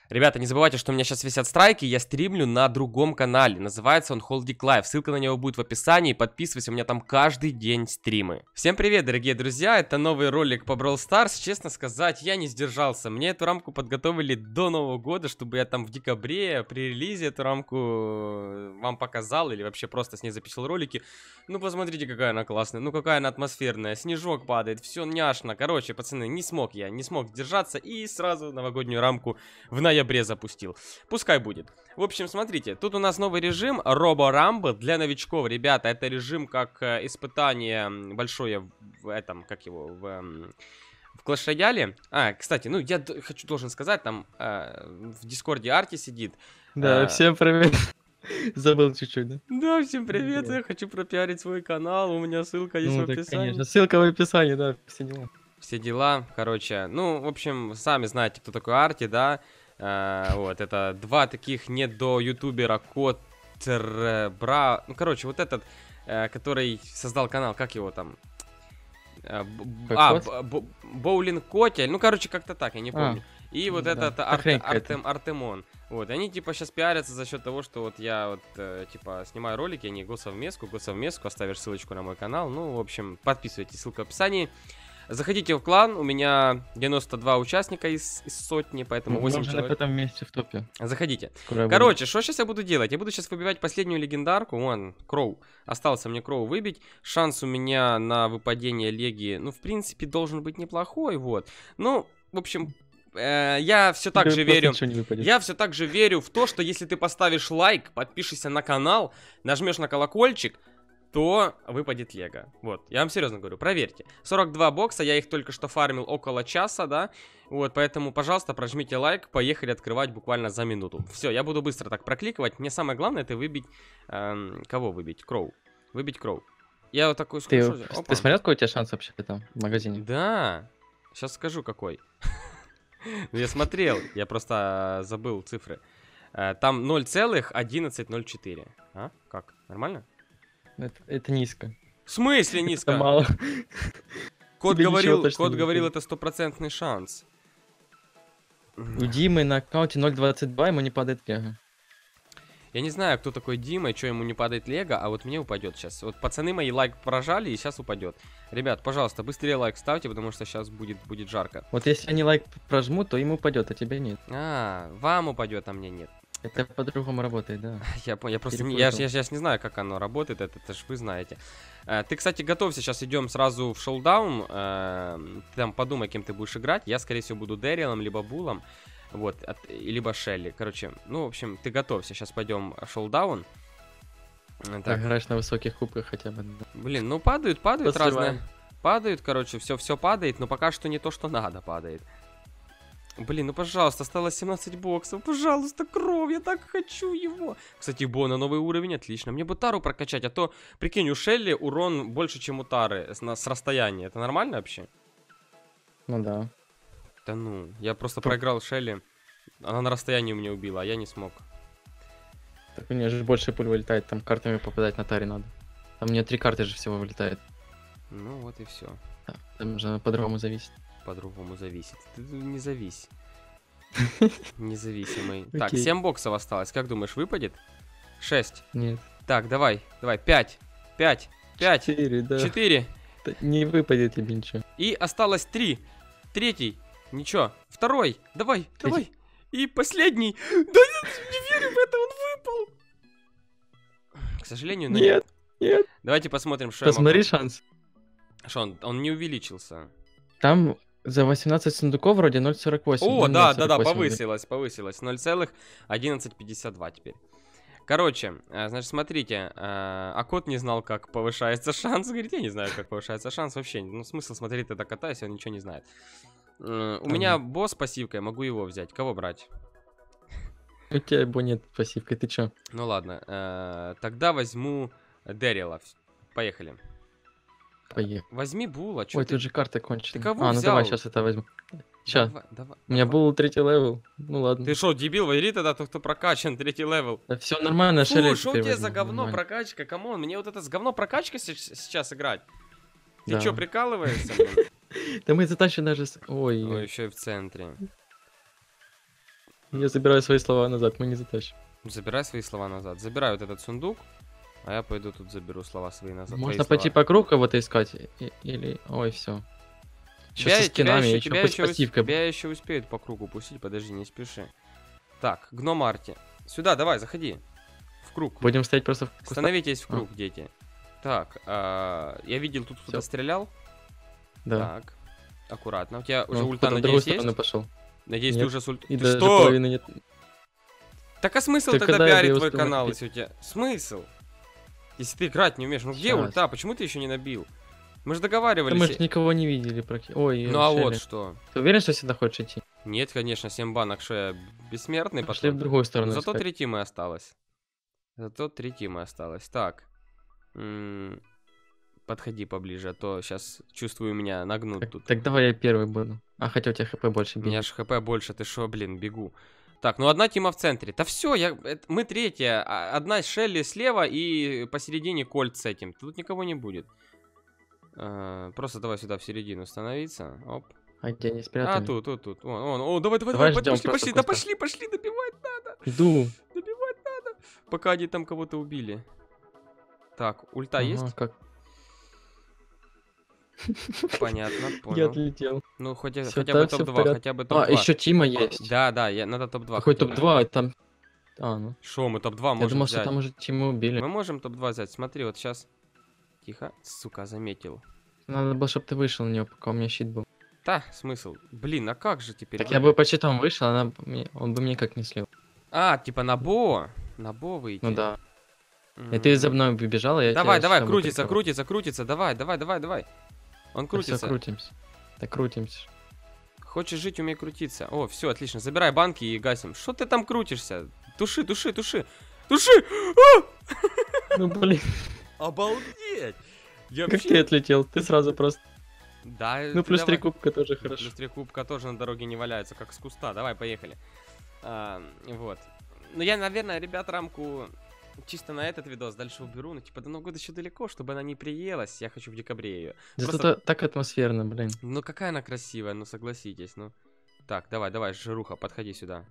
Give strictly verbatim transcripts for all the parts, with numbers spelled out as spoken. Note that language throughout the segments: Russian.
Ребята, не забывайте, что у меня сейчас висят страйки, я стримлю на другом канале, называется он Холдик Лайв, ссылка на него будет в описании, подписывайся, у меня там каждый день стримы. Всем привет, дорогие друзья, это новый ролик по Brawl Stars, честно сказать, я не сдержался, мне эту рамку подготовили до Нового года, чтобы я там в декабре при релизе эту рамку вам показал или вообще просто с ней записал ролики. Ну посмотрите, какая она классная, ну какая она атмосферная, снежок падает, все няшно, короче, пацаны, не смог я, не смог сдержаться и сразу новогоднюю рамку в ноябре запустил. Пускай будет. В общем, смотрите, тут у нас новый режим Робо Рамбо для новичков. Ребята, это режим как э, испытание большое в этом, как его, в, э, в Clash Royale. А, кстати, ну я хочу, должен сказать, там э, в Дискорде Арти сидит. Да, э, всем привет. Забыл чуть-чуть, да? Да, всем привет, я хочу пропиарить свой канал, у меня ссылка есть Ну, в так, описании. конечно. Ссылка в описании, да, все дела. Все дела, короче, ну, в общем, сами знаете, кто такой Арти, да? Uh, вот, это два таких не до ютубера Котер Бра... Ну, короче, вот этот, uh, который создал канал, как его там? Uh, а, Боулинг Котель, ну, короче, как-то так, я не помню. А, и вот да. этот Арт, Артем, Артемон. Вот, они, типа, сейчас пиарятся за счет того, что вот я, вот, э, типа, снимаю ролики, они госовместку, госовместку, оставишь ссылочку на мой канал. Ну, в общем, подписывайтесь, ссылка в описании. Заходите в клан, у меня девяносто два участника из, из сотни, поэтому восемь Мы человек. в этом месте в топе. Заходите. Скоро Короче, что сейчас я буду делать? Я буду сейчас выбивать последнюю легендарку. Вон, Кроу. Остался мне Кроу выбить. Шанс у меня на выпадение леги, ну, в принципе, должен быть неплохой, вот. Ну, в общем, э, я все так же верю. Я все так же верю в то, что если ты поставишь лайк, подпишешься на канал, нажмешь на колокольчик, то выпадет лего. Вот, я вам серьезно говорю, проверьте. сорок два бокса, я их только что фармил около часа, да. Вот, поэтому, пожалуйста, прожмите лайк, поехали открывать буквально за минуту. Все, я буду быстро так прокликивать. Мне самое главное это выбить... Эм, кого выбить? Кроу. Выбить Кроу. Я вот такой... Ты, ты смотрел, какой у тебя шанс вообще там в магазине? Да, сейчас скажу какой. Я смотрел, я просто забыл цифры. Там ноль целых одиннадцать ноль четыре. А? Как? Нормально? Это, это низко. В смысле низко? Это мало. Кот говорил, кот говорил, это стопроцентный шанс. У Димы на аккаунте ноль двадцать два, ему не падает лего. Я не знаю, кто такой Дима и что ему не падает лего, а вот мне упадет сейчас. Вот пацаны мои лайк прожали и сейчас упадет. Ребят, пожалуйста, быстрее лайк ставьте, потому что сейчас будет, будет жарко. Вот если они лайк прожмут, то ему упадет, а тебе нет. А, вам упадет, а мне нет. Это по-другому работает, да. Я понял, я просто не, я, я, я, я не знаю, как оно работает, это, это же вы знаете. Э, ты, кстати, готовься, сейчас идем сразу в шоудаун. Э, ты там подумай, кем ты будешь играть. Я, скорее всего, буду Дэрилом, либо Булом, вот, от, либо Шелли. Короче, ну, в общем, ты готовься, сейчас пойдем в шоудаун. Так, играешь на высоких кубках хотя бы. Да. Блин, ну падают, падают Посрываем. разные. Падают, короче, все, все падает, но пока что не то, что надо падает. Блин, ну пожалуйста, осталось семнадцать боксов. Пожалуйста, кровь, я так хочу его. Кстати, Бо на новый уровень, отлично. Мне бы Тару прокачать, а то, прикинь, у Шелли урон больше, чем у Тары с, на, с расстояния. Это нормально вообще? Ну да. Да ну, я просто Тут... проиграл Шелли. Она на расстоянии у меня убила, а я не смог. Так у нее же больше пуль вылетает, там картами попадать на Таре надо. Там у нее три карты же всего вылетает. Ну вот и все. Да, там же по-другому зависит. По-другому зависит. Ты не завись. Независимый. Okay. Так, семь боксов осталось. Как думаешь, выпадет? шесть. Нет. Так, давай, давай, пять. пять. пять. четыре, да. четыре. Не выпадет тебе ничего. И осталось три. Третий. Ничего. Второй. Давай, Третий. давай. И последний. Да нет, не верю в это, он выпал. К сожалению, но нет. Нет, нет. Давайте посмотрим, что Посмотри я могу. шанс. Что он, он не увеличился. Там за восемнадцать сундуков вроде ноль сорок восемь. О, да, да, да, повысилось, повысилось. ноль целых одиннадцать пятьдесят два теперь. Короче, значит, смотрите, а кот не знал, как повышается шанс. Говорит, я не знаю, как повышается шанс вообще. Ну, смысл смотреть тогда кота, если он ничего не знает. У ага. меня босс с пассивкой, могу его взять. Кого брать? У тебя его нет пассивкой, ты чё? Ну ладно, тогда возьму Дэрила. Поехали. Поехали. Возьми Була. Ой, ты... тут же карта кончена. Ты кого а, взял? ну давай, сейчас это возьму. Сейчас. Давай, давай, У меня давай. был третий левел. Ну ладно. Ты что, дебил, возьми тогда тот, кто прокачан, третий левел. Да все нормально, Фу, что у тебя за говно нормально. Прокачка? Камон, мне вот это с говно прокачка сейчас играть. Ты да. что, прикалываешься? Да мы затащим даже... Ой, Ой, еще и в центре. Я забираю свои слова назад, мы не затащим. Забирай свои слова назад. Забирай вот этот сундук, а я пойду тут заберу слова свои назад. Можно твои пойти слова. по кругу кого-то искать, и- или... Ой, все. Еще Тебя, со скинами, тебя, еще, еще тебя, хоть еще, ус- пассивкой. тебя еще успеют по кругу пустить, подожди, не спеши. Так, гном Арти. Сюда, давай, заходи. В круг. Будем стоять просто в кустах? Становитесь в А. круг, дети. Так, а, я видел, тут кто-то Всё. стрелял. Да. Так, аккуратно. У тебя уже Он ульта, куда-то в другую надеюсь, сторону есть? пошел. Надеюсь, ты Нет. уже с ульт... И Ты даже что? половины нет. Так а смысл Так тогда когда я пиарить её твой успел канал, накопить? если у тебя... Смысл? Если ты играть не умеешь. Ну где Щас. ульта? Почему ты еще не набил? Мы же Да договаривались. мы же никого не видели. Практи- Ой, Ну а Шелли. вот что. Ты уверен, что сюда хочешь идти? Нет, конечно, семь банок, что я бессмертный Пошли в потом. другую сторону Зато искать. три тимы осталось. Зато три тимы осталось. Так. М, Подходи поближе, а то сейчас чувствую, меня нагнут Так, тут. так давай я первый буду. А хотя у тебя хп больше У бей. меня ж хп больше, ты шо, блин, бегу. Так, ну одна тима в центре. Да все, я, это- мы третья. а- Одна Шелли слева и посередине Кольт с этим. Тут никого не будет. А, просто давай сюда в середину становиться. Оп. А где они А, спрятаны? тут, тут, тут. Вон, вон. О, давай, давай, Давай давай, ждем пошли, просто пошли, в да кустах. пошли, пошли, добивать надо. Иду. Добивать надо. Пока они там кого-то убили. Так, ульта Ага, есть? как? Понятно, Я понял. отлетел. Ну, хотя, Всё, хотя да, бы всё в топ два, порядке. хотя бы А, топ два. еще Тима есть. Да, да, я, надо топ два. Какой хотя бы. топ два? Там... А, ну. Шо, мы топ два Я можем думал, взять. что там уже Тима убили. Мы можем топ два взять. Смотри, вот сейчас. Тихо, сука, заметил. Надо было, чтобы ты вышел на нее, пока у меня щит был. Та, смысл. Блин, а как же теперь? Так я бы по щитам вышел, она... бы мне- он бы мне как не слил. А, типа на бо. На бо выйти. Ну да. М. И ты за мной выбежала, я Давай, тебя давай, щитом крутится, прикрыл. крутится, крутится. Давай, давай, давай, давай. Он Да всё, крутится. крутимся. Да крутимся. Хочешь жить, умей крутиться. О, все, отлично. Забирай банки и гасим. Что ты там крутишься? Туши, туши, туши. Туши! А! Ну блин, Обалдеть! Я как ты отлетел? Ты сразу просто... Да, Ну ты плюс три давай. кубка тоже хорошо. Плюс три кубка тоже на дороге не валяются, как с куста. Давай, поехали. А, вот. Ну, я, наверное, ребят, рамку чисто на этот видос дальше уберу. Ну, типа, до Нового года еще далеко, чтобы она не приелась. Я хочу в декабре ее. Зато Просто- та- так атмосферно, блин. Ну, какая она красивая, ну, согласитесь, ну. Так, давай, давай, жируха, подходи сюда.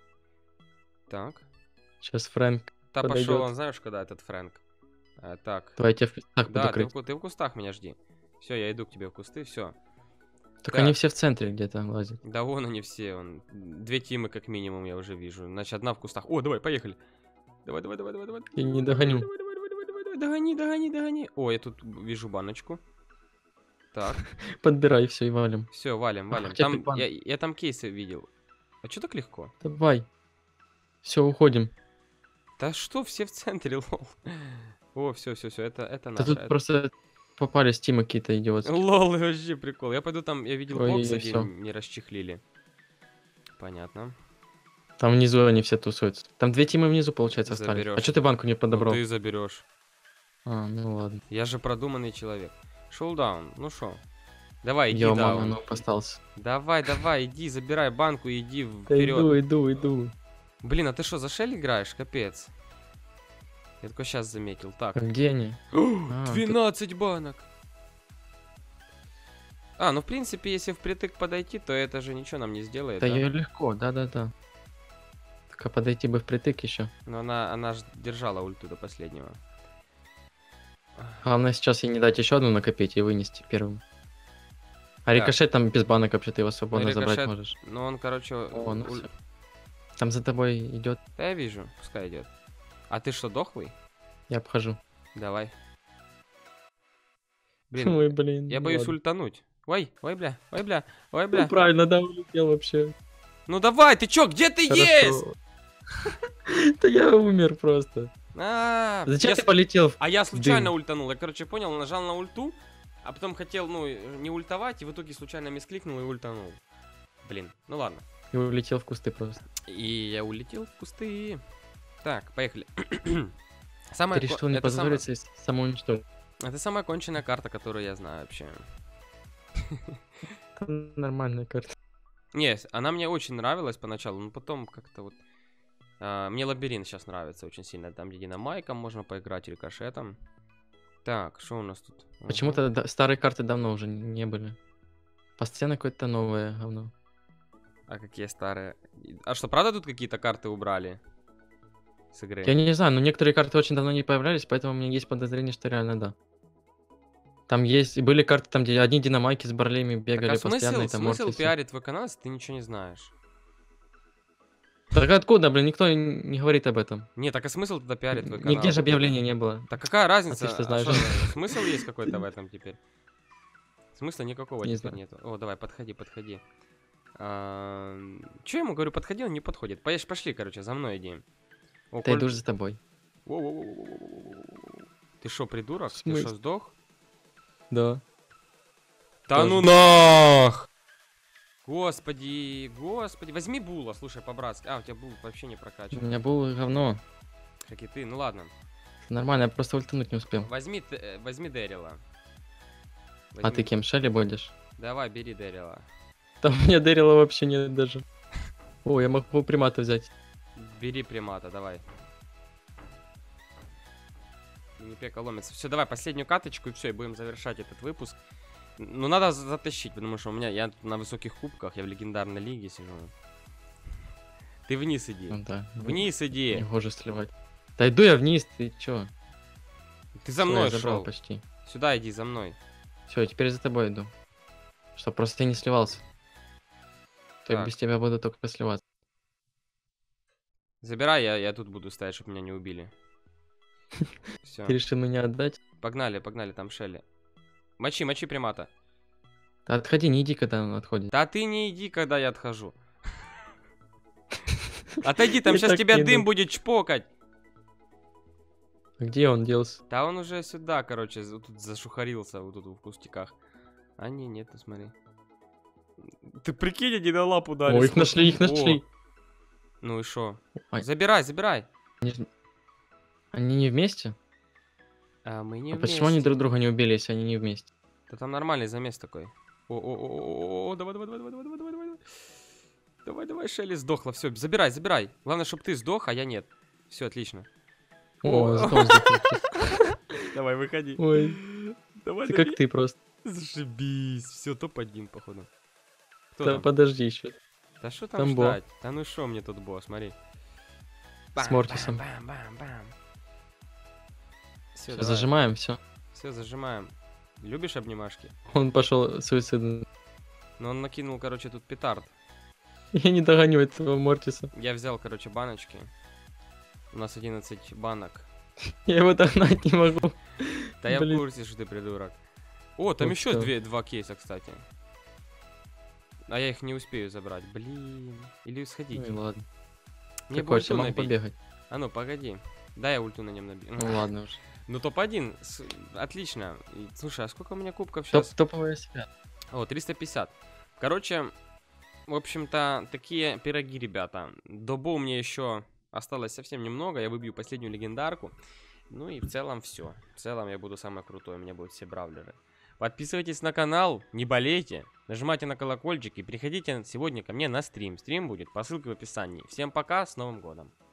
Так. Сейчас Фрэнк. Да, Подойдёт. пошел, он знаешь, когда этот Фрэнк. А, так. Давай я тебя в кустах Да, буду ты, крыть. в ку- ты в кустах меня жди. Все, я иду к тебе в кусты, все. Только так. они все в центре где-то лазят. Да вон они все, вон. Две тимы как минимум я уже вижу. Значит, одна в кустах. О, давай, поехали. Давай, давай, давай, давай, давай. Я не догоню. Давай, давай, давай, давай, давай, давай. Догони, догони, догони. О, я тут вижу баночку. Так, Подбирай все и валим. все, валим, А, валим. хотя ты Там, бан- я, я там кейсы видел. А что так легко? Давай. Все, уходим. Да что, все в центре, лол. О, все, все, все, это, это Да наше. тут это- просто попали стимы какие-то идиотские. Лол, вообще прикол. Я пойду там, я видел Ой, бокс и один, всё. не расчехлили. Понятно. Там внизу они все тусуются. Там две тимы внизу, получается, остались. Заберёшь. А что ты банку не Ну, подобрал? ты заберешь. А, ну ладно. Я же продуманный человек. Шоудаун, ну шо? Давай, иди Я даун. ну остался. Давай, давай, иди, забирай банку и иди Да вперед. иду, иду, иду. Блин, а ты что, за Шелли играешь? Капец. Я только сейчас заметил. Так. А где они? А, тут- двенадцать банок. А, ну в принципе, если впритык подойти, то это же ничего нам не сделает. Да Да, ее легко, да-да-да. Только подойти бы впритык еще. Но она, она же держала ульту до последнего. Главное сейчас ей не дать еще одну накопить и вынести первым. А Так. рикошет там без банок вообще ты его свободно Ну, забрать рикошет- можешь. Ну он, короче... О, ну уль- всё. Там за тобой идет, Да я вижу, пускай идет. А ты что, дохлый? я обхожу. Давай. Блин, Ой, блин. я ну боюсь ладно. ультануть. Ой, ой, бля, ой, бля, ой, Ну, бля. правильно, да, улетел вообще. Ну давай, ты чё, где ты есть? Хорошо. Да я умер просто. А, Зачем я ты с- полетел? в- А я случайно дым? ультанул. Я, короче, понял, нажал на ульту, а потом хотел, ну, не ультовать, и в итоге случайно мискликнул и ультанул. Блин, ну ладно. И улетел в кусты просто. И я улетел в кусты. Так, поехали. Ты Самая ко- решил не это, самая... позволить себе самоуничтожить. это самая конченная карта, которую я знаю вообще. Это нормальная карта. Не, с- она мне очень нравилась поначалу, но потом как-то вот... а, мне лабиринт сейчас нравится очень сильно. Там, где динамайком можно поиграть, рикошетом. Так, что у нас тут? Ага. Почему-то да- старые карты давно уже не были. Постоянно какое-то новое говно. А какие старые? А что, правда тут какие-то карты убрали с игры? Я не знаю, но некоторые карты очень давно не появлялись, поэтому у меня есть подозрение, что реально да. Там есть, были карты, там, где одни динамайки с Барлеми Так бегали а постоянно, смысл, и там смысл Мортисы. пиарить твой канал, если ты ничего не знаешь? Так откуда, блин, никто и не говорит об этом. Не, так а смысл тогда пиарить твой канал? Нигде же объявления не было. Так какая разница? А ты что А знаешь? шо, смысл есть какой-то в этом теперь? Смысла никакого Не теперь знаю. нету. О, давай, подходи, подходи. А, Че я ему говорю, подходи, он не подходит. Поешь, пошли, короче, за мной иди. О, Да Коль- иду же за тобой. Воу-воу-воу-воу-воу-воу-воу-воу. Ты шо, придурок? В Ты смысле? шо, сдох? Да. Да Тоже. ну нах! Господи, господи. Возьми була, слушай, по-братски. А, у тебя бул вообще не У прокачан. меня было говно. Как и ты, ну ладно. Нормально, я просто ультануть не успел. Возьми, т- э, возьми Дэрила. А Возьми- ты кем, Шелли будешь? Давай, бери Дэрила. Там у меня Дэрила вообще нет даже. О, я могу примата взять. Бери примата, давай. Минипека ломится. Все, давай последнюю каточку и все, и будем завершать этот выпуск. Ну, надо за- затащить, потому что у меня, я тут на высоких кубках, я в легендарной лиге сижу. Ты вниз иди. Ну да. Вниз Не иди. хуже сливать. Да иду я вниз, ты чё? Ты за Всё, мной я забрал шел. почти. Сюда иди, за мной. Все, теперь за тобой иду. Чтоб просто ты не сливался. То я Так. без тебя буду только сливаться. Забирай, я, я тут буду стоять, чтобы меня не убили. Все. Ты решил меня отдать? Погнали, погнали, там Шелли. Мочи, мочи примата. Да отходи, не иди, когда он отходит. Да ты не иди, когда я отхожу. Отойди, там Я сейчас так тебя не дым иду. будет чпокать. Где он делся? Да он уже сюда, короче, за- тут зашухарился, вот тут в кустиках. А не, нет, ну смотри. Ты прикинь, они на лапу дали. О, их сколько. нашли, их О, нашли. Ну и шо? Ай. Забирай, забирай. Они, ж- они не вместе? А мы не А почему они вместе. друг друга не убили, если они не вместе? Да там нормальный замес такой. О-о-о-о-о, давай, давай, давай, давай, давай, давай, давай. Давай, давай, Шелли сдохла. Все, забирай, забирай. Главное, чтобы ты сдох, а я нет. Все, отлично. О, зато он сдох. Давай, выходи. Ой, Давай, ты как ты просто. Зашибись. Все, топ-один, походу. Кто Да там? подожди еще. Да что там, там бо. ждать? Да ну шо мне тут бо, смотри. С Мортисом. Все, Всё, зажимаем, все. Все, зажимаем. Любишь обнимашки? Он пошел суицидом. Но он накинул, короче, тут петард. Я не догоню этого Мортиса. Я взял, короче, баночки. У нас одиннадцать банок. Я его догнать не могу. Да я в Блин. курсе, что ты придурок. О, там Вот еще всё. две, два кейса, кстати. А я их не успею забрать. Блин. Или сходить. Ну и ладно. Мне Ты бы хочешь, я ульту могу набить. побегать. А ну, погоди. Дай я ульту на нем набью. Ну ладно уже. Ну, топ-один. С- Отлично. И, слушай, а сколько у меня кубков Топ, сейчас? топовая связь. О, триста пятьдесят. Короче, в общем-то, такие пироги, ребята. До бо мне еще осталось совсем немного. Я выбью последнюю легендарку. Ну и в целом все. В целом я буду самый крутой. У меня будут все бравлеры. Подписывайтесь на канал, не болейте. Нажимайте на колокольчик и приходите сегодня ко мне на стрим. Стрим будет по ссылке в описании. Всем пока, с Новым годом.